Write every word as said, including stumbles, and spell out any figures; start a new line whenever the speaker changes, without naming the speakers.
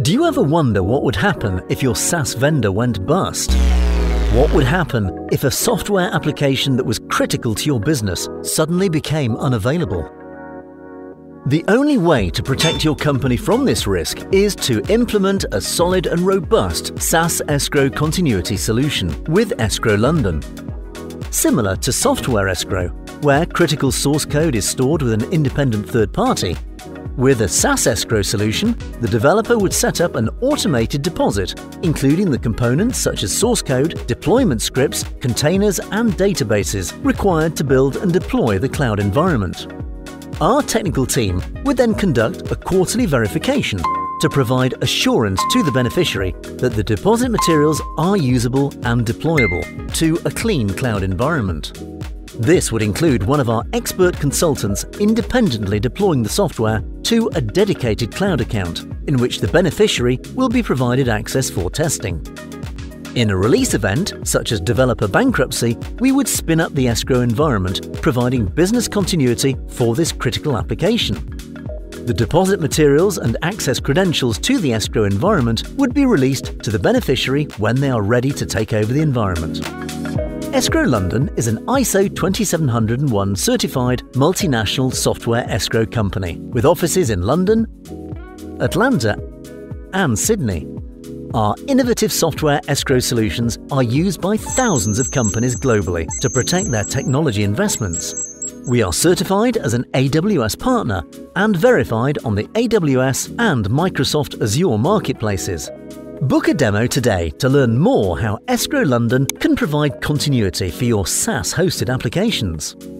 Do you ever wonder what would happen if your SaaS vendor went bust? What would happen if a software application that was critical to your business suddenly became unavailable? The only way to protect your company from this risk is to implement a solid and robust SaaS Escrow Continuity Solution with Escrow London. Similar to software escrow, where critical source code is stored with an independent third party, with a SaaS escrow solution, the developer would set up an automated deposit, including the components such as source code, deployment scripts, containers, and databases required to build and deploy the cloud environment. Our technical team would then conduct a quarterly verification to provide assurance to the beneficiary that the deposit materials are usable and deployable to a clean cloud environment. This would include one of our expert consultants independently deploying the software to a dedicated cloud account, in which the beneficiary will be provided access for testing. In a release event, such as developer bankruptcy, we would spin up the escrow environment, providing business continuity for this critical application. The deposit materials and access credentials to the escrow environment would be released to the beneficiary when they are ready to take over the environment. Escrow London is an I S O twenty-seven oh one certified multinational software escrow company with offices in London, Atlanta, and Sydney. Our innovative software escrow solutions are used by thousands of companies globally to protect their technology investments. We are certified as an A W S Partner and verified on the A W S and Microsoft Azure Marketplaces. Book a demo today to learn more how Escrow London can provide continuity for your SaaS hosted applications.